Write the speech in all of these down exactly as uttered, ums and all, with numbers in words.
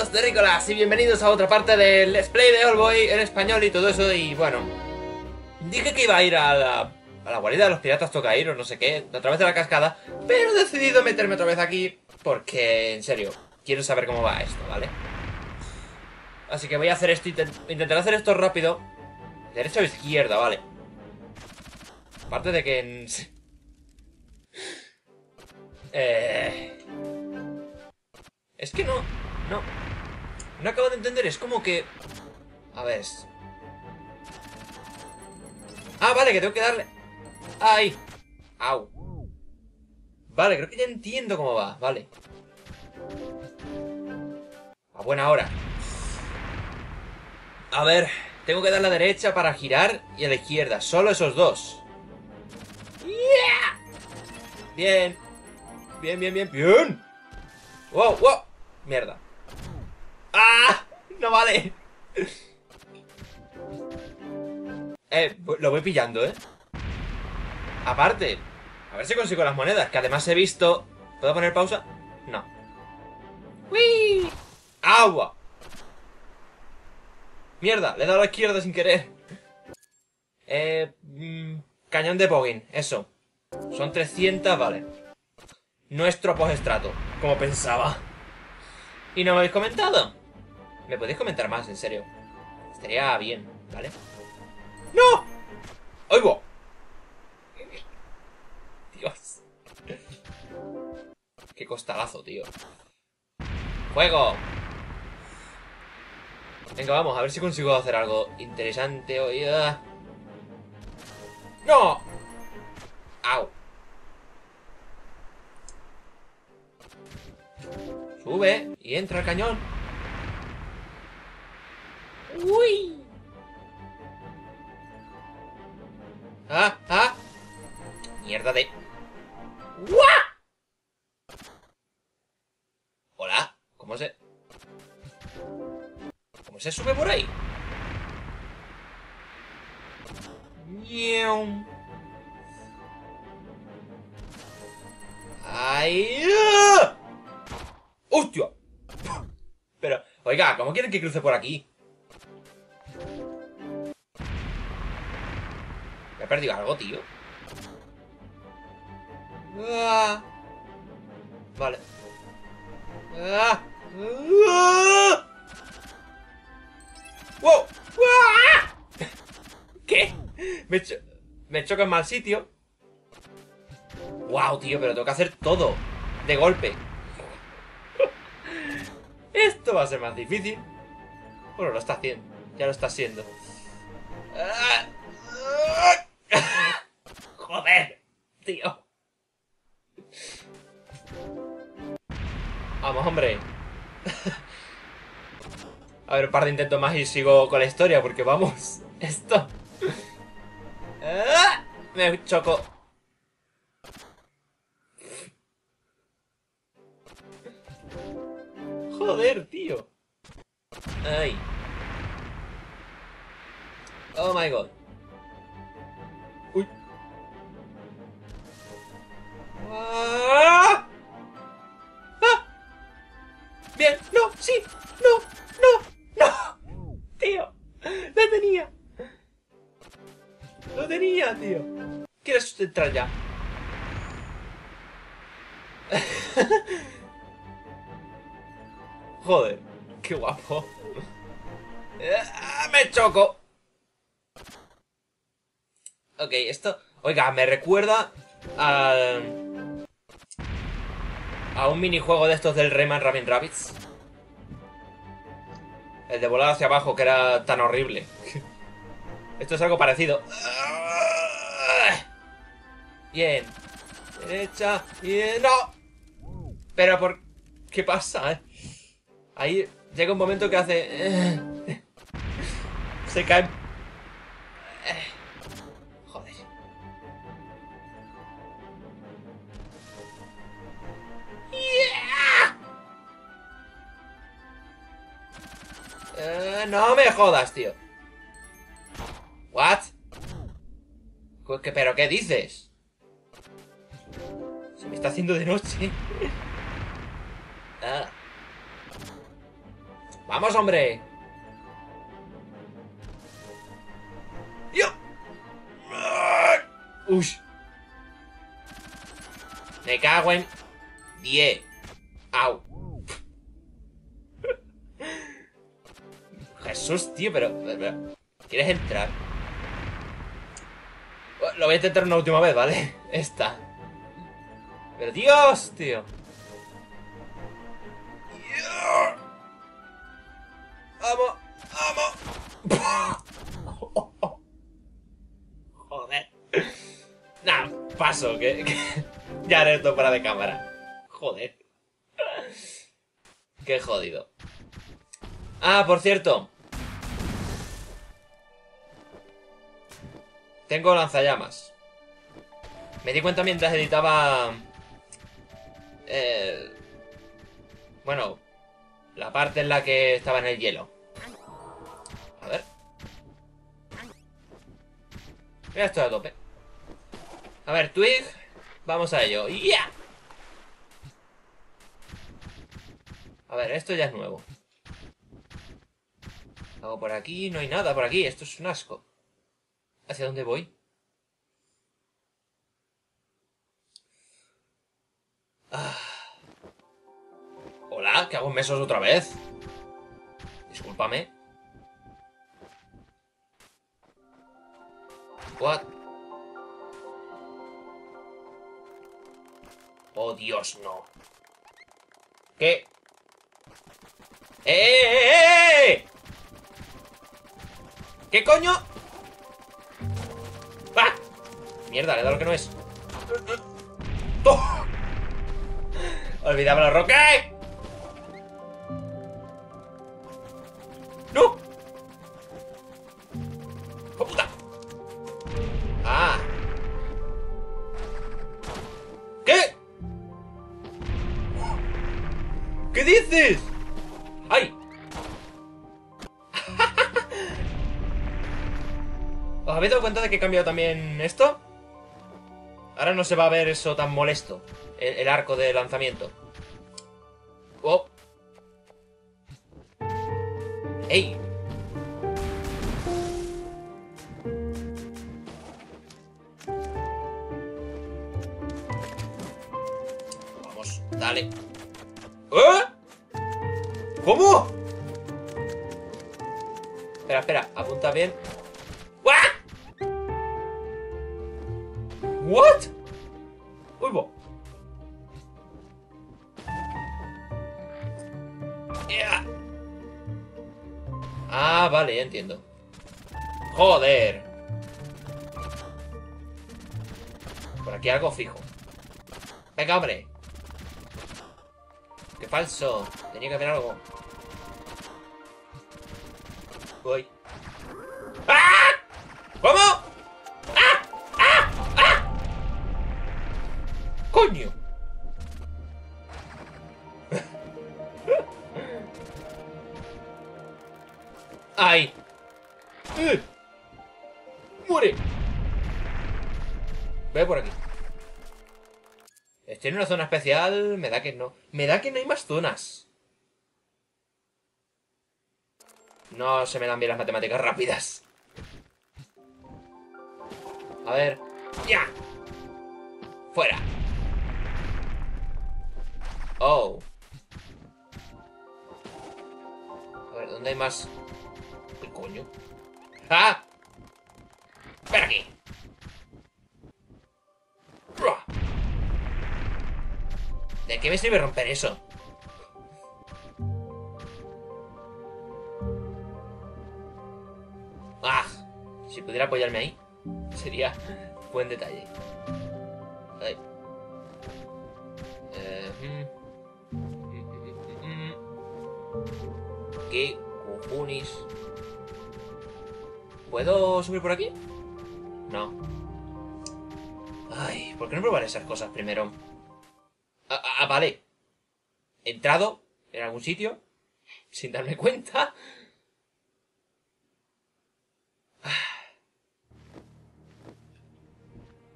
amigos de Ricolas y bienvenidos a otra parte del Let's Play de Oldboy en español y todo eso. Y bueno, dije que iba a ir a la, a la guarida de los piratas Tocair o no sé qué, a través de la cascada, pero he decidido meterme otra vez aquí porque, en serio, quiero saber cómo va esto, ¿vale? Así que voy a hacer esto, intent intentaré hacer esto rápido. Derecha o izquierda, vale. Aparte de que... eh... Es que no, no, no acabo de entender, es como que... A ver... Ah, vale, que tengo que darle... ¡Ay! ¡Au! Vale, creo que ya entiendo cómo va, vale. A buena hora. A ver, tengo que dar a la derecha para girar y a la izquierda, solo esos dos. ¡Yeah! Bien. Bien, bien, bien, bien. ¡Wow, wow! Mierda. ¡Ah! ¡No vale! Eh, lo voy pillando, ¿eh? Aparte, a ver si consigo las monedas, que además he visto... ¿Puedo poner pausa? No. ¡Uy! ¡Agua! Mierda, le he dado a la izquierda sin querer. Eh... Mmm, cañón de Boggin, eso. Son trescientas, vale. Nuestro post-estrato, como pensaba. ¿Y no me habéis comentado? ¿Me podéis comentar más, en serio? Estaría bien, ¿vale? ¡No! ¡Oigo! Dios. Qué costalazo, tío. ¡Juego! Venga, vamos, a ver si consigo hacer algo interesante hoy. ¡No! ¡Au! Sube y entra al cañón. ¡Uy! ¡Ah! ¡Ah! ¡Mierda de... ¡Guau! Hola, ¿cómo se...? ¿Cómo se sube por ahí? ¡Miau! ¡Ay! ¡Ah! ¡Hostia! Pero, oiga, ¿cómo quieren que cruce por aquí? ¿Me he perdido algo, tío? ¡Ah! Vale. ¡Ah! ¡Ah! ¡Wow! ¡Ah! ¿Qué? Me, cho me choca en mal sitio. ¡Wow, tío! Pero tengo que hacer todo de golpe. Esto va a ser más difícil. Bueno, lo está haciendo. Ya lo está haciendo. Joder, tío. Vamos, hombre. A ver, un par de intentos más y sigo con la historia, porque vamos. Esto. Me choco. Joder, tío. Ay. Oh my god. Uy. ¡Ah! ¡Ah! Bien, no, sí, no, no, no. Tío, lo tenía. Lo tenía, tío. ¿Quieres entrar ya? Joder, qué guapo. Me choco. Ok, esto... Oiga, me recuerda a... a un minijuego de estos del Rayman Rabin Rabbids. El de volar hacia abajo, que era tan horrible. Esto es algo parecido. Bien. Derecha. Bien. ¡No! Pero por... ¿Qué pasa, eh? Ahí llega un momento que hace... Se cae... Joder. Yeah. Eh, no me jodas, tío. What? ¿Qué, ¿Pero qué dices? Se me está haciendo de noche. Ah. ¡Vamos, hombre! ¡Yo! ¡Ush! Me cago en... diez. ¡Au! Jesús, tío, pero, pero... ¿Quieres entrar? Lo voy a intentar una última vez, ¿vale? Esta. Pero Dios, tío. ¡Vamos! ¡Vamos! Joder. Nah, paso, que, que... ya haré esto fuera de cámara. Joder. Qué jodido. Ah, por cierto. Tengo lanzallamas. Me di cuenta mientras editaba... Eh... Bueno, la parte en la que estaba en el hielo. A ver. Ya estoy a tope. A ver, Twig. Vamos a ello. ¡Ya! A ver, esto ya es nuevo. Hago por aquí. No hay nada por aquí. Esto es un asco. ¿Hacia dónde voy? Ah. Hola, ¿qué hago en mesos otra vez? Discúlpame. What? Oh, Dios, no. ¿Qué? ¡Eh, eh, eh, eh! ¿Qué coño? ¡Ah! Mierda, le he dado lo que no es. ¡Oh! Olvidaba la roca. ¡No! ¡Oh, puta! ¡Ah! ¿Qué? ¿Qué dices? ¡Ay! ¿Os habéis dado cuenta de que he cambiado también esto? Ahora no se va a ver eso tan molesto. El, el arco de lanzamiento. ¡Oh! ¡Ey! Vamos, dale. ¿Eh? ¿Cómo? Espera, espera, apunta bien. ¿What? ¿What? Uy, bo. Yeah. Ah, vale, ya entiendo. Joder. Por aquí algo fijo. Venga, hombre. Qué falso. Tenía que haber algo. Voy. ¡Ah! ¿Cómo? ¡Ah! ¡Ah! ¡Ah! ¡Coño! ¡Ay! ¡Eh! ¡Muere! Ve por aquí. Estoy en una zona especial. Me da que no. Me da que no hay más zonas. No se me dan bien las matemáticas rápidas. A ver. ¡Ya! ¡Fuera! Oh. A ver, ¿dónde hay más? ¿Qué coño? ¡Ah! ¡Ven aquí! ¿De qué me sirve romper eso? ¡Ah! Si pudiera apoyarme ahí, sería buen detalle. Ay. Eh, mm, mm, mm, mm. ¿Qué cojones? ¿Puedo subir por aquí? No. Ay, ¿por qué no probar esas cosas primero? Ah, ah, vale. He entrado en algún sitio sin darme cuenta.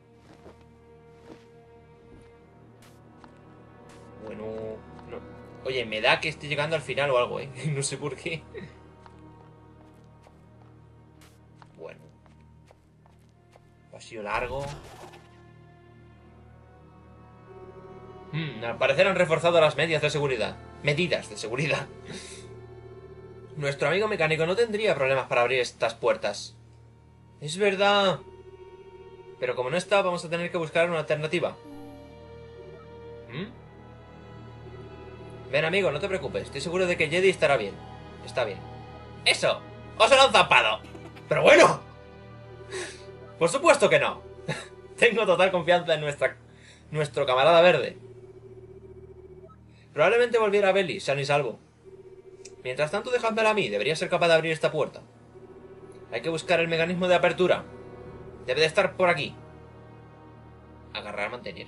Bueno, no. Oye, me da que estoy llegando al final o algo, ¿eh? No sé por qué. Bueno. Pasillo largo. Hmm, al parecer han reforzado las medidas de seguridad. Medidas de seguridad. Nuestro amigo mecánico no tendría problemas para abrir estas puertas. Es verdad. Pero como no está, vamos a tener que buscar una alternativa. ¿Mm? Ven, amigo, no te preocupes. Estoy seguro de que Jedi estará bien. Está bien. ¡Eso! ¡Os lo han zampado! ¡Pero bueno! Por supuesto que no. Tengo total confianza en nuestra... nuestro camarada verde. Probablemente volviera a Belly, sano y salvo. Mientras tanto, dejádmela a mí. Debería ser capaz de abrir esta puerta. Hay que buscar el mecanismo de apertura. Debe de estar por aquí. Agarrar, mantener.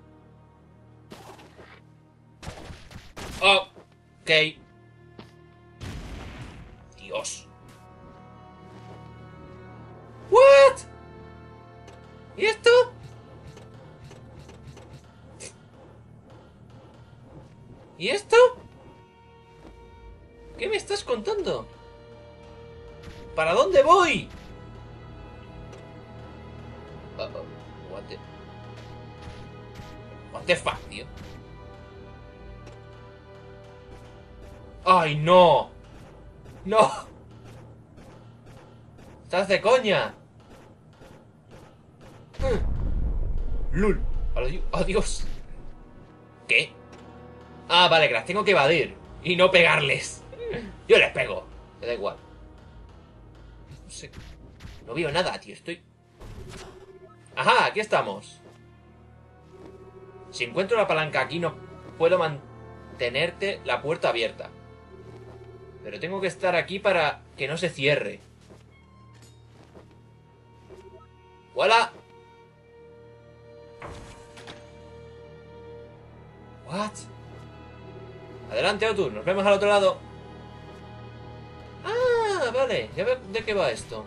Oh, ok. Dios. What? ¿Y esto? ¿Y esto? ¿Qué me estás contando? ¿Para dónde voy? Uh -oh. What the... What the fuck, tío. ¡Ay, no! ¡No! ¡Estás de coña! ¡Lul! ¡Adiós! ¿Qué? Ah, vale, que las tengo que evadir y no pegarles. Yo les pego. Me da igual. No sé. No veo nada, tío. Estoy... Ajá, aquí estamos. Si encuentro la palanca aquí no puedo mantenerte la puerta abierta. Pero tengo que estar aquí para que no se cierre. ¡Hola! ¿What? Adelante, Otur. Nos vemos al otro lado. Ah, vale. Ya veo de qué va esto.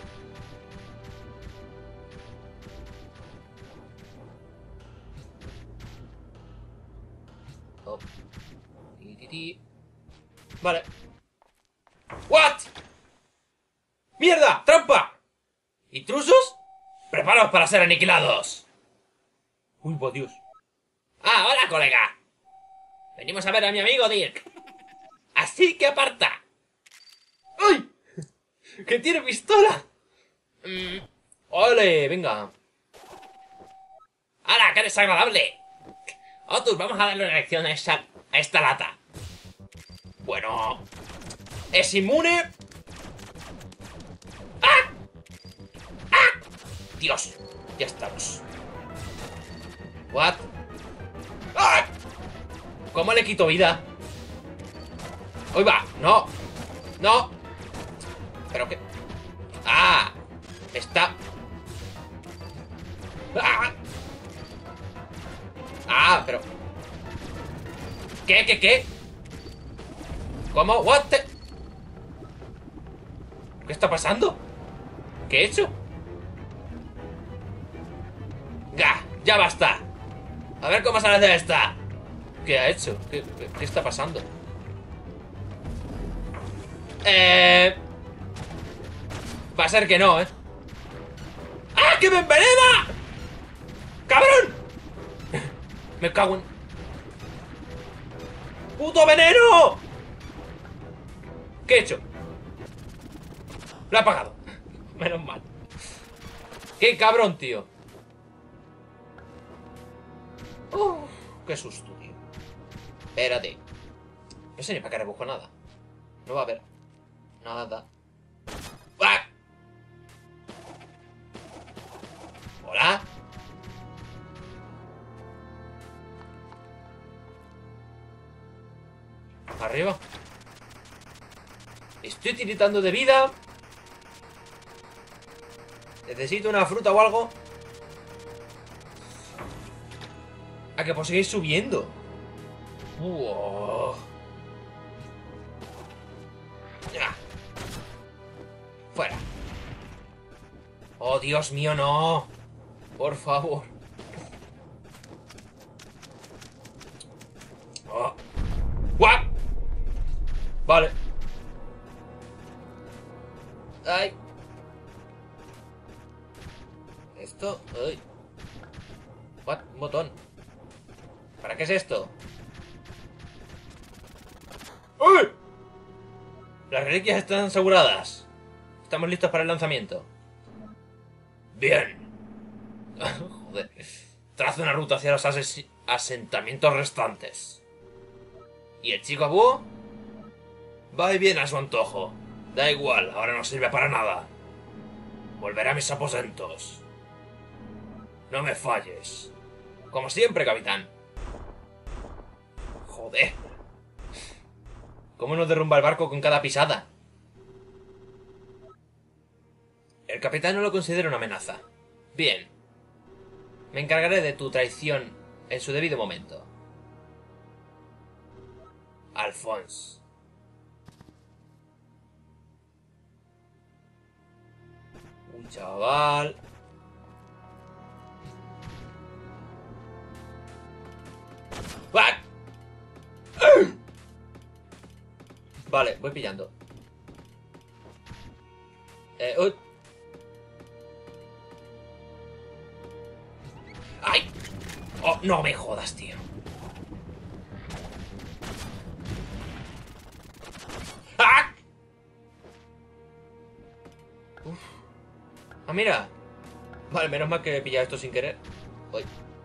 Oh. Ti, ti, ti. Vale. ¿What? ¡Mierda! ¡Trampa! ¿Intrusos? ¡Preparaos para ser aniquilados! Uy, por Dios. ¡Ah, hola, colega! Venimos a ver a mi amigo Dirk. Así que aparta. ¡Ay! ¡Que tiene pistola! Mm. ¡Ole! Venga. ¡Hala! ¡Qué desagradable! Otus, vamos a darle una lección a, esa, a esta lata. Bueno... ¿Es inmune? ¡Ah! ¡Ah! Dios, ya estamos. ¿What? ¡Ah! ¿Cómo le quito vida? ¡Uy, va! ¡No! ¡No! ¿Pero qué? ¡Ah! Está... ¡Ah! ¡Ah! Pero... ¿Qué? ¿Qué? ¿Qué? ¿Cómo? ¿What the... ¿Qué está pasando? ¿Qué he hecho? ¡Gah! ¡Ya basta! A ver cómo sale de esta. ¿Qué ha hecho? ¿Qué, qué, qué está pasando? Eh... Va a ser que no, ¿eh? ¡Ah! ¡Que me envenena! ¡Cabrón! Me cago en... ¡Puto veneno! ¿Qué he hecho? Lo he apagado. Menos mal. ¡Qué cabrón, tío! Uh, ¡Qué susto, tío! Espérate. No sé ni para qué rebujo nada. No va a haber nada. ¡Ah! ¿Hola? Arriba. Estoy tiritando de vida. Necesito una fruta o algo. ¿A que pues seguís subiendo? Wow. Ya. Fuera. Oh, Dios mío, no. Por favor. Oh. ¡Guau! ¡Ay! Esto... ¡Ay! What? Un botón. ¿Para qué es esto? ¡Uy! Las reliquias están aseguradas. Estamos listos para el lanzamiento. Bien. Joder. Traza una ruta hacia los asentamientos restantes. ¿Y el chico búho? Va y viene a su antojo. Da igual, ahora no sirve para nada. Volveré a mis aposentos. No me falles. Como siempre, capitán. Joder. ¿Cómo nos derrumba el barco con cada pisada? El capitán no lo considera una amenaza. Bien. Me encargaré de tu traición en su debido momento. Alphonse. Un chaval. ¡Ah! Vale, voy pillando. Eh, uy. ¡Ay! Oh, no me jodas, tío. ¡Ah! Uf. Ah, mira. Vale, menos mal que he pillado esto sin querer. Uy.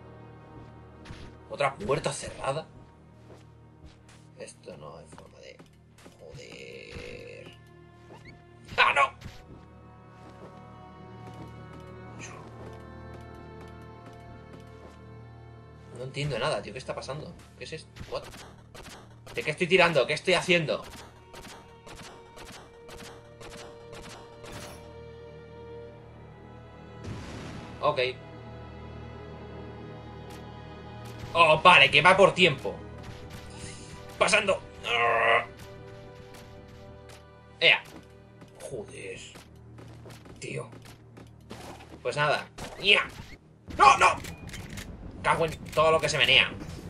Otra puerta cerrada. Esto no hay forma de... Joder. ¡Ah, no! No entiendo nada, tío. ¿Qué está pasando? ¿Qué es esto? What? ¿De qué estoy tirando? ¿Qué estoy haciendo? Ok. Oh, vale, que va por tiempo. Pasando. Ea. Joder. Tío. Pues nada. ¡Ya! ¡No, no! Cago en todo lo que se menea.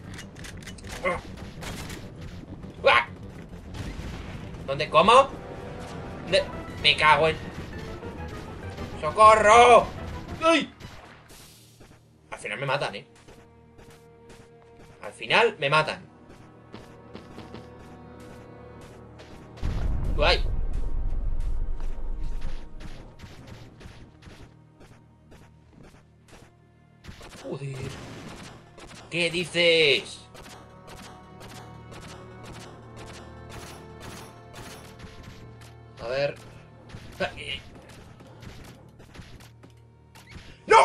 ¿Dónde? ¿Cómo? ¿Dónde? Me cago en... ¡Socorro! ¡Ay! Al final me matan, ¿eh? Al final me matan. ¡Ay! Joder. ¿Qué dices? A ver... ¡No!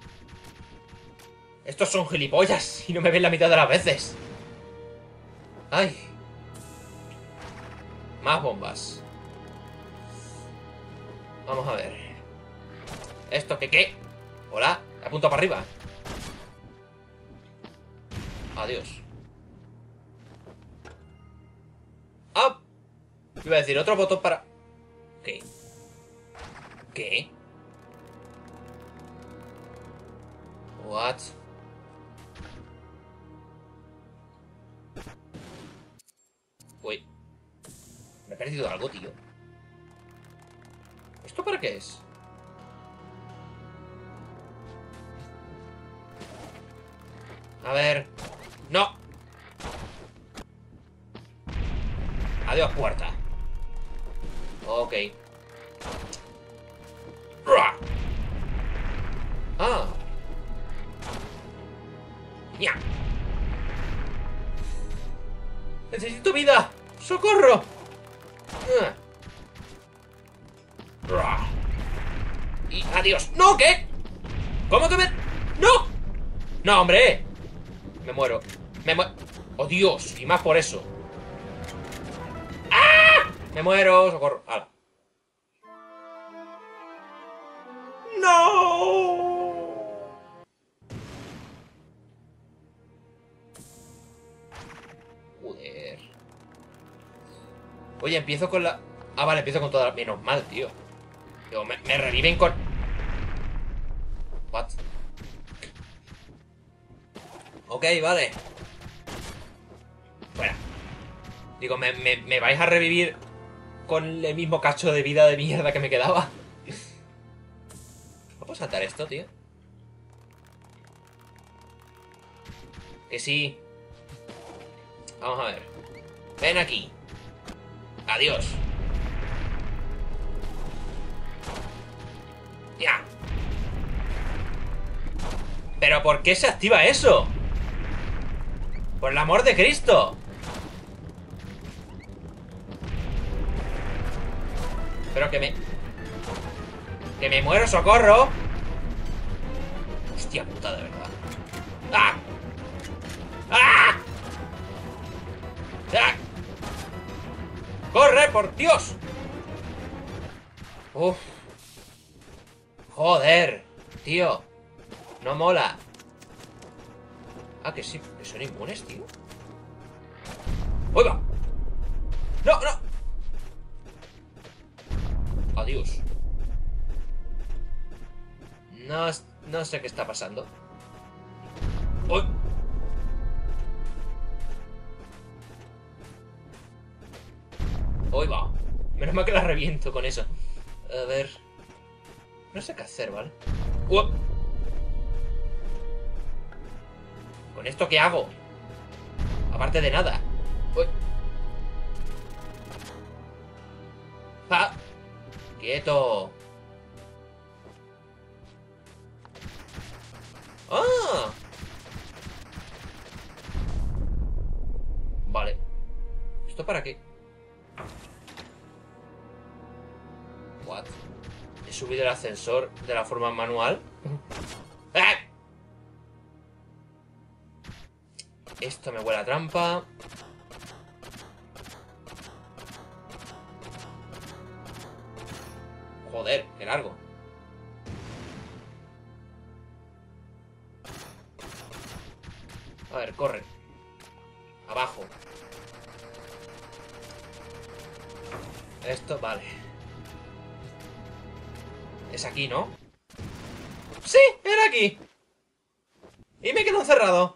Estos son gilipollas y no me ven la mitad de las veces. ¡Ay! Más bombas. Vamos a ver. ¿Esto qué qué? Hola, apunto para arriba. Adiós. ¡Ah! Iba a decir otro botón para... ¿Qué? ¿Qué? What? Uy. Me he perdido algo, tío. ¿Esto para qué es? A ver... ¡No! Adiós, puerta. Ok. Ah. Ya. Necesito vida. ¡Socorro! Y adiós. ¡No! ¿Qué? ¿Cómo que me...? ¡No! ¡No, hombre! Me muero. Me muero. ¡Oh, Dios! Y más por eso. ¡Ah! Me muero. Socorro. ¡Hala! ¡No! Joder. Oye, empiezo con la... Ah, vale, empiezo con toda la... Menos mal, tío. Digo, me, me reviven con... What? Ok, vale. Fuera. Digo, me, me, me vais a revivir con el mismo cacho de vida de mierda que me quedaba. ¿No puedo saltar esto, tío? Que sí. Vamos a ver. Ven aquí. Adiós. Ya. ¿Pero por qué se activa eso? Por el amor de Cristo. Pero que me... Que me muero, socorro. Hostia puta, de verdad. ¡Ah! ¡Ah! ¡Ah! ¡Corre, por Dios! Uf. Joder, tío. No mola. Ah, que sí, que son inmunes, tío. ¡Oiga! ¡No, no! Adiós. No, no sé qué está pasando. ¡Uy! ¡Uy, va! Menos mal que la reviento con eso. A ver... No sé qué hacer, ¿vale? ¡Uh! ¿Con esto qué hago? Aparte de nada. ¡Uy! ¡Ah! ¡Quieto! ¡Ah! Vale. ¿Esto para qué? What? He subido el ascensor de la forma manual. ¡Ah! Esto me huele a trampa. Joder, qué largo. A ver, corre. Abajo. Esto, vale. Es aquí, ¿no? ¡Sí! ¡Era aquí! Y me quedo encerrado.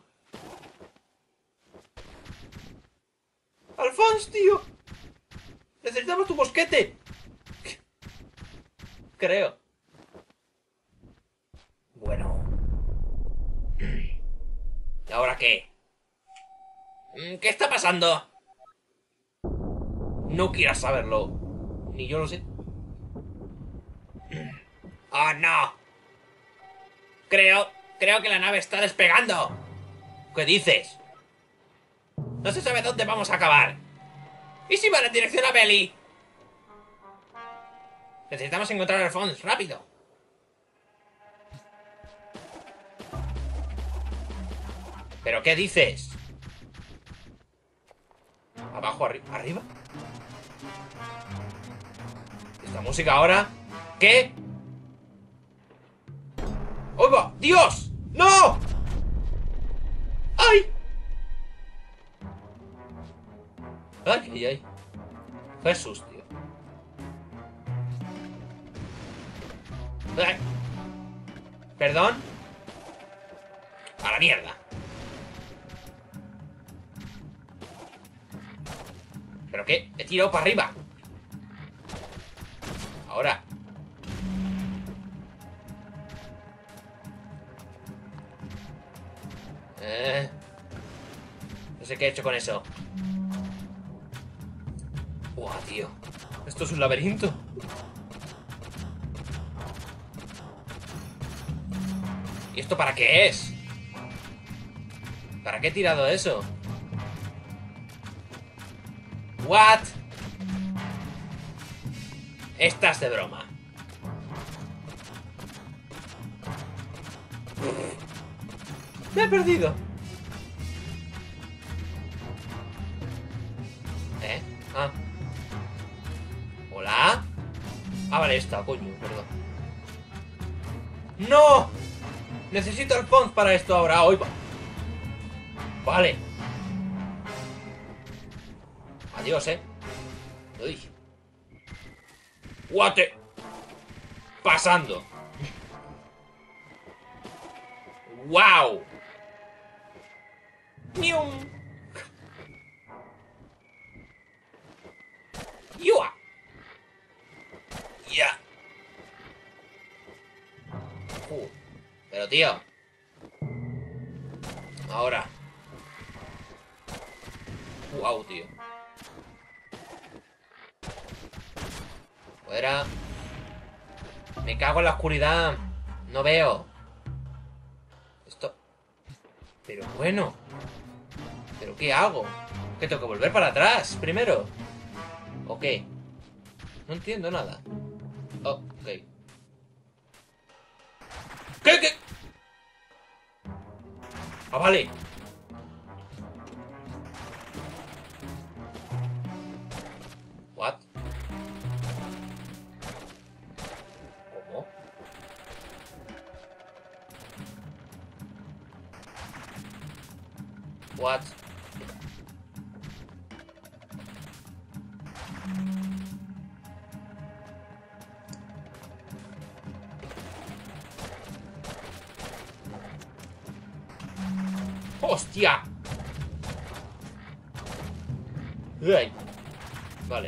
¡Alphonse, tío! ¡Necesitamos tu mosquete! Creo. Bueno. ¿Y ahora qué? ¿Qué está pasando? No quieras saberlo. Ni yo lo sé. ¡Oh, no! Creo... Creo que la nave está despegando. ¿Qué dices? No se sabe dónde vamos a acabar. ¿Y si van en dirección a Belly? Necesitamos encontrar a Alphonse, rápido. ¿Pero qué dices? ¿Abajo, arri arriba? ¿Esta música ahora? ¿Qué? ¡Oiga! ¡Dios! ¡No! ¡Ay! ¡Ay, ay, ay! Jesús, tío. ¡Ay! ¿Perdón? ¡A la mierda! ¿Pero qué? He tirado para arriba. Ahora. Eh... No sé qué he hecho con eso. Buah, tío. Esto es un laberinto. ¿Y esto para qué es? ¿Para qué he tirado eso? ¿What? Estás de broma. Me he perdido. ¿Eh? Ah. ¿Hola? Ah, vale, esta, coño, perdón. ¡No! Necesito Alphonse para esto ahora. Hoy va. Vale. Adiós, eh. Uy. What the... Pasando. Wow. Mium. Yua. Uh, pero tío. Ahora. Wow, tío. Fuera. Me cago en la oscuridad. No veo. Esto. Pero bueno. ¿Pero qué hago? ¿Que tengo que volver para atrás primero? ¿O qué? No entiendo nada. Oh, ok. ¿Qué? ¿Qué? Ah, vale. What? ¿Cómo? What? ¡Hostia! ¡Ay! Vale.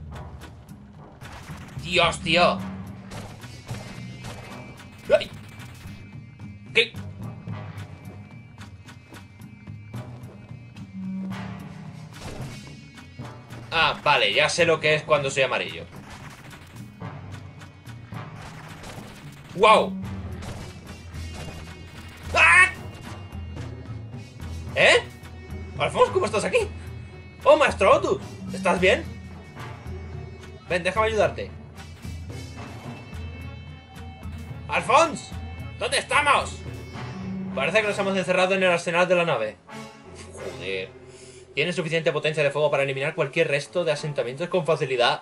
¡Dios, tío! ¡Ay! ¿Qué? Ah, vale, ya sé lo que es cuando soy amarillo. ¡Wow! ¡Ah! ¿Eh? Alphonse, ¿cómo estás aquí? ¡Oh, maestro Otu! ¿Estás bien? Ven, déjame ayudarte. ¡Alphonse! ¿Dónde estamos? Parece que nos hemos encerrado en el arsenal de la nave. Joder. Tiene suficiente potencia de fuego para eliminar cualquier resto de asentamientos con facilidad.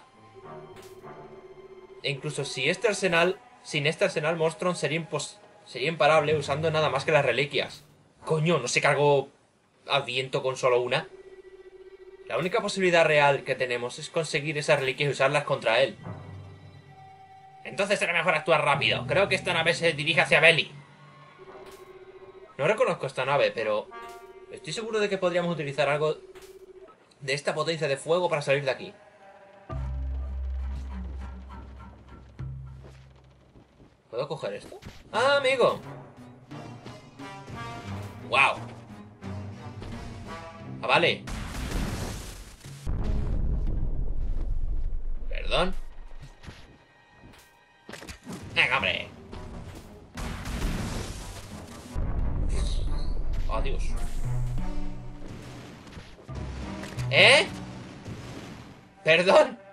E incluso si este arsenal... Sin este arsenal, Monstron sería, impos sería imparable usando nada más que las reliquias. Coño, ¿no se cargó al viento con solo una? La única posibilidad real que tenemos es conseguir esas reliquias y usarlas contra él. Entonces será mejor actuar rápido. Creo que esta nave se dirige hacia Belly. No reconozco esta nave, pero... estoy seguro de que podríamos utilizar algo de esta potencia de fuego para salir de aquí. ¿Puedo coger esto? ¡Ah, amigo! ¡Wow! ¡Ah, vale! ¿Perdón? ¡Venga, hombre! ¡Adiós! ¿Eh? ¿Perdón?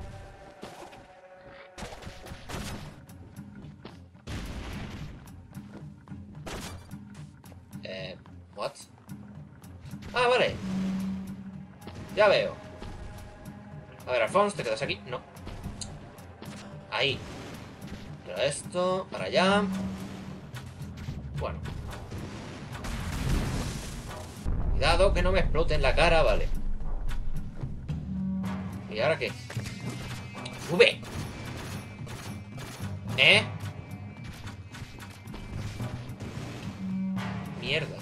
Eh... ¿What? Ah, vale. Ya veo. A ver, Alphonse, ¿te quedas aquí? No. Ahí. Pero esto, para allá. Bueno. Cuidado que no me explote en la cara, vale. ¿Y ahora qué? ¡Sube! ¿Eh? Mierda.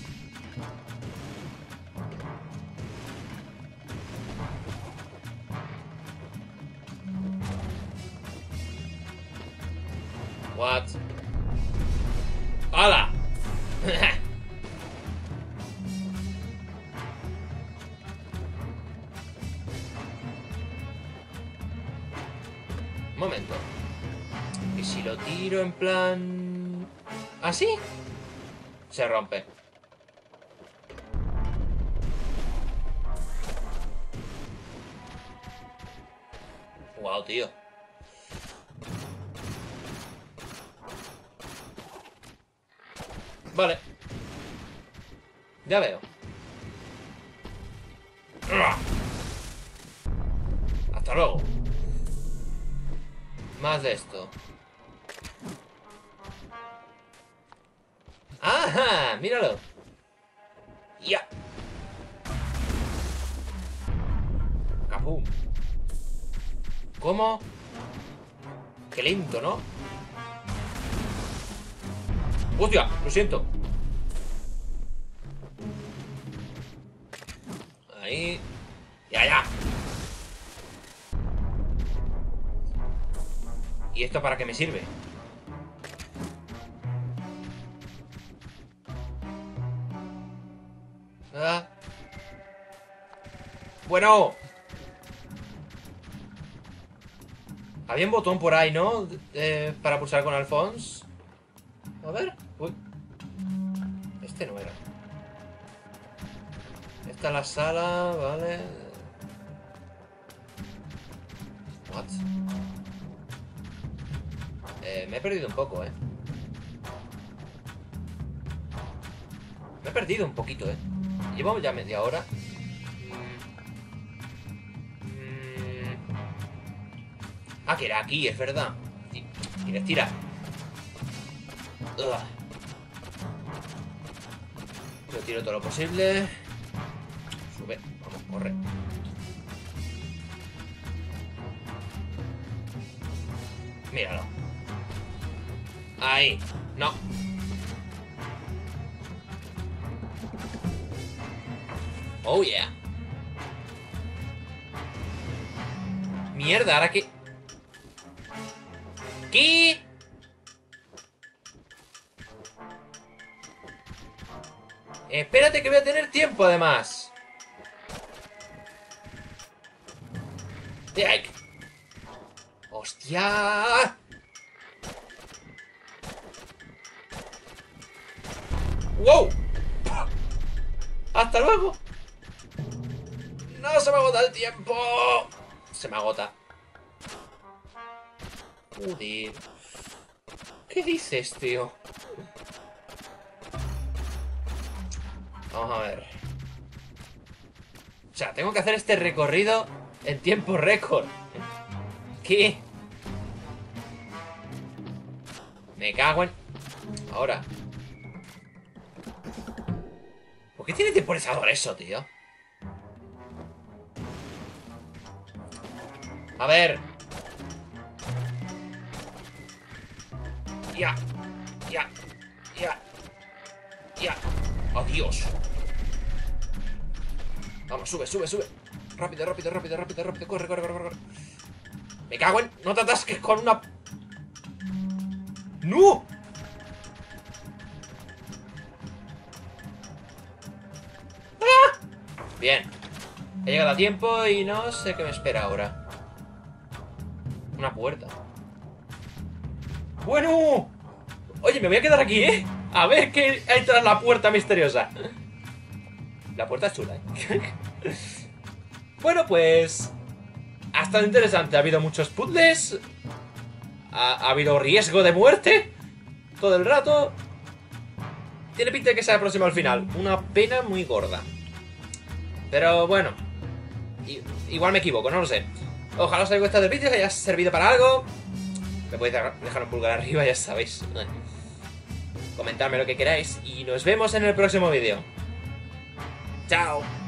What? ¡Hala! Un momento. ¿Y si lo tiro en plan... ¿así? Se rompe. Wow, tío. Vale. Ya veo. Hasta luego. Más de esto. ¡Ajá! ¡Míralo! ¡Ya! ¡Capum! ¿Cómo? ¡Qué lento!, ¿no? ¡Hostia! Lo siento. Ahí. ¡Ya, ya! ¿Y esto para qué me sirve? Bueno. Había un botón por ahí, ¿no? Eh, para pulsar con Alphonse. A ver. Uy. Este no era. Esta es la sala, vale. What? Eh, me he perdido un poco, eh. Me he perdido un poquito, eh. Llevamos ya media hora. Mm. Mm. Ah, que era aquí, es verdad. Tira, tira. Ugh. Yo tiro todo lo posible. Sube, vamos, corre. Míralo. Ahí, no. Oh yeah. Mierda, ahora que... ¿Qué? Espérate que voy a tener tiempo además. ¡Tic! ¡Hostia! ¡Wow! ¡Hasta luego! ¡No se me agota el tiempo! Se me agota. Joder. ¿Qué dices, tío? Vamos a ver. O sea, tengo que hacer este recorrido en tiempo récord. ¿Qué? Me cago en... Ahora. ¿Por qué tiene temporizador eso, tío? A ver. Ya. Ya. Ya. Ya. Adiós. Vamos, sube, sube, sube. Rápido, rápido, rápido, rápido, rápido. Corre, corre, corre, corre. Me cago en... No te atasques con una... ¡No! ¡Ah! Bien. He llegado a tiempo y no sé qué me espera ahora. Una puerta. ¡Bueno! Oye, me voy a quedar aquí, ¿eh? A ver qué hay tras la puerta misteriosa. La puerta es chula, ¿eh? Bueno, pues... ha estado interesante. Ha habido muchos puzzles. Ha, ha habido riesgo de muerte todo el rato. Tiene pinta de que se ha aproximado al final. Una pena muy gorda. Pero bueno, igual me equivoco, no lo sé. Ojalá os haya gustado el vídeo, que haya servido para algo. Me podéis dejar un pulgar arriba, ya sabéis. Comentadme lo que queráis y nos vemos en el próximo vídeo. Chao.